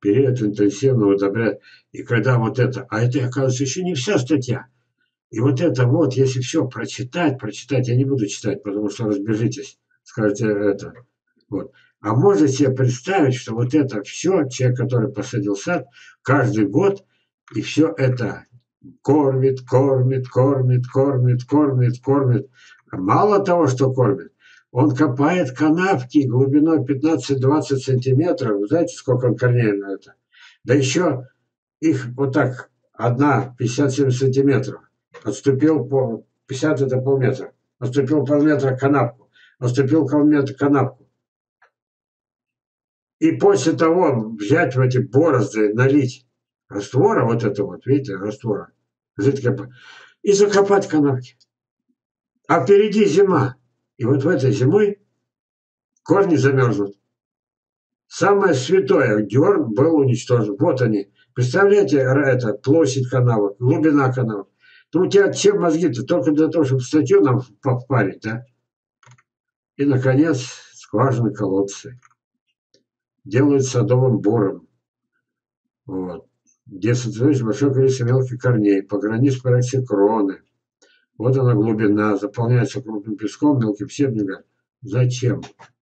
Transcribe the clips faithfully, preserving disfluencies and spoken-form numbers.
период интенсивного удобрения. И когда вот это, а это, оказывается, еще не вся статья. И вот это вот, если все прочитать, прочитать, я не буду читать, потому что разбежитесь, скажете это. Вот. А можно себе представить, что вот это все, человек, который посадил сад, каждый год, и все это кормит, кормит, кормит, кормит, кормит, кормит. А мало того, что кормит, он копает канавки глубиной пятнадцать-двадцать сантиметров. Вы знаете, сколько он корней на это? Да еще их вот так, одна пятьдесят-семьдесят сантиметров. Отступил по пятьдесят это полметра. Отступил полметра канавку. Отступил полметра канавку. И после того взять в эти борозды, налить раствора, вот это вот, видите, раствора, жидкое, и закопать канавки. А впереди зима. И вот в этой зимой корни замерзнут. Самое святое, дерн был уничтожен. Вот они. Представляете, это площадь канавок, глубина канавок. Ну, у тебя все мозги-то только для того, чтобы статью нам впарить, да? И, наконец, скважины, колодцы. Делают садовым бором. Вот. Где содержится большое количество мелких корней, по границе проекции кроны. Вот она глубина, заполняется крупным песком, мелким щебнем. Зачем?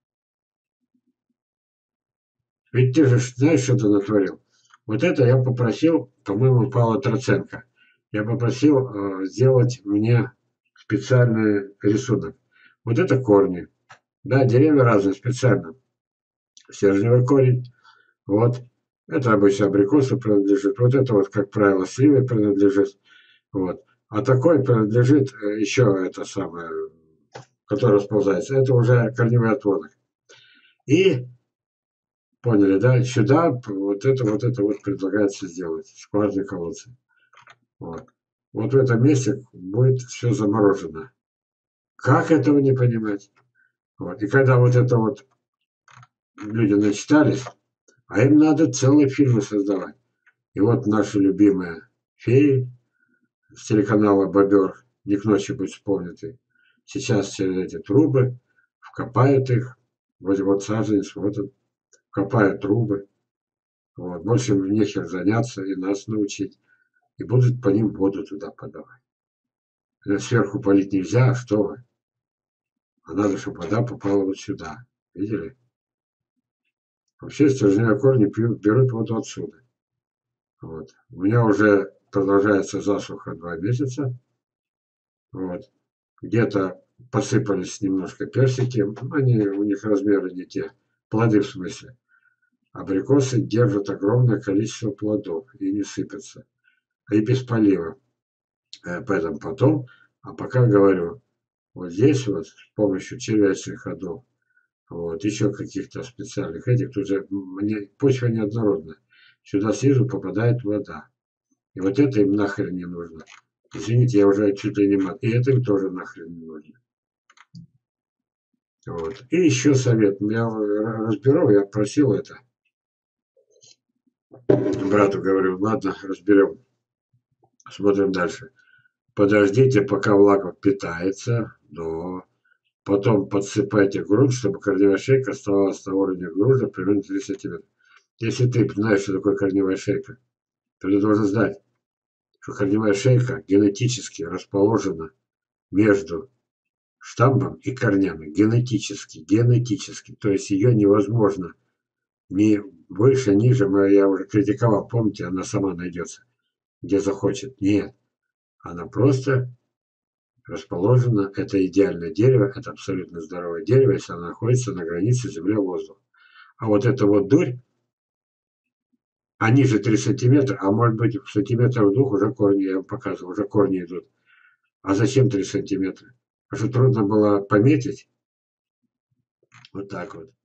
Ведь ты же знаешь, что ты натворил. Вот это я попросил, по-моему, Павла Троценко. Я попросил э, сделать мне специальный рисунок. Вот это корни. Да, деревья разные, специально. Стержневый корень. Вот. Это обычно абрикосу принадлежит. Вот это вот, как правило, сливе принадлежит. Вот. А такой принадлежит еще это самое, который расползается. Это уже корневой отводок. И, поняли, да? Сюда вот это вот это вот предлагается сделать. Скважины, колодцы. Вот. Вот в этом месте будет все заморожено. Как этого не понимать? Вот. И когда вот это вот люди начитались, а им надо целые фильмы создавать. И вот наши любимые феи с телеканала «Бобер», не к ночи быть вспомнятый, сейчас через эти трубы вкопают их, вроде вот саженец, вот он, вкопают трубы, вот, больше им нехер заняться и нас научить, и будут по ним воду туда подавать. Сверху полить нельзя, а что вы? А надо, чтобы вода попала вот сюда. Видели? Вообще стержневые корни пьют, берут воду отсюда. Вот. У меня уже продолжается засуха два месяца. Вот. Где-то посыпались немножко персики. Они, у них размеры не те. Плоды в смысле. Абрикосы держат огромное количество плодов и не сыпятся. И без полива. Поэтому потом, а пока говорю, вот здесь вот с помощью червячных ходов, вот, еще каких-то специальных этих, тут же мне, почва неоднородная. Сюда снизу попадает вода. И вот это им нахрен не нужно. Извините, я уже чуть ли не мат. И это им тоже нахрен не нужно. Вот. И еще совет. Я разберу, я просил это. Брату говорю, ладно, разберем. Смотрим дальше. Подождите, пока влага впитается, но потом подсыпайте грунт, чтобы корневая шейка оставалась на уровне грунта примерно три сантиметра. Если ты знаешь, что такое корневая шейка, то ты должен знать, что корневая шейка генетически расположена между штамбом и корнями. Генетически, генетически. То есть ее невозможно ни выше, ниже. Я уже критиковал, помните, она сама найдется, где захочет. Нет. Она просто расположена, это идеальное дерево, это абсолютно здоровое дерево, если оно находится на границе земля-воздух. А вот эта вот дурь, а ниже три сантиметра, а может быть в сантиметров двух уже корни, я вам показывал, уже корни идут. А зачем три сантиметра? А что трудно было пометить? Вот так вот.